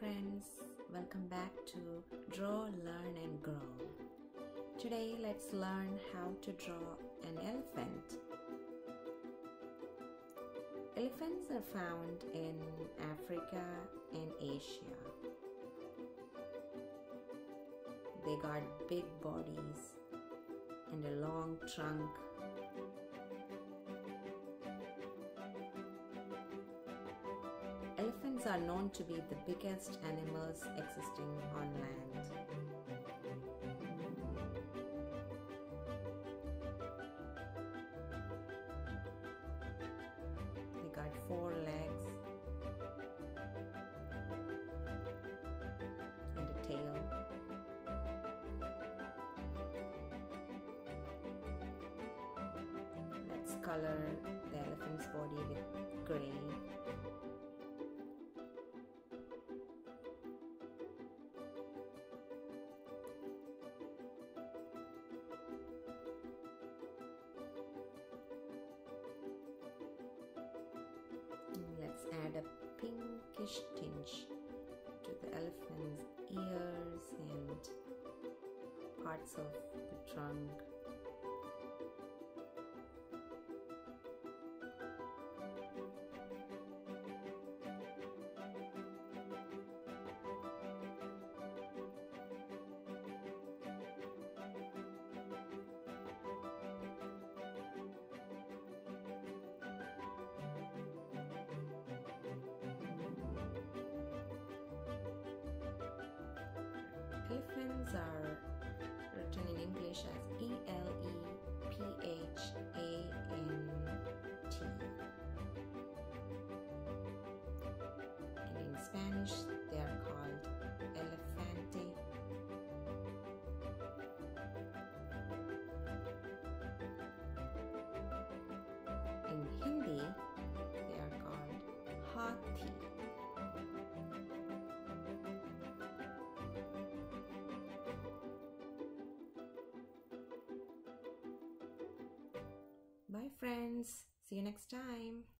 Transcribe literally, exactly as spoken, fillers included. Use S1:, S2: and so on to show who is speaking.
S1: friends, welcome back to Draw, Learn and Grow. Today let's learn how to draw an elephant. Elephants are found in Africa and Asia. They got big bodies and a long trunk. Elephants are known to be the biggest animals existing on land. They got four legs and a tail. Let's color the elephant's body with gray. Let's add a pinkish tinge to the elephant's ears and parts of the trunk. Elephants are written in English as E L E P H A N T, and in Spanish they are called elefante. In Hindi they are called hathi. Bye friends, see you next time.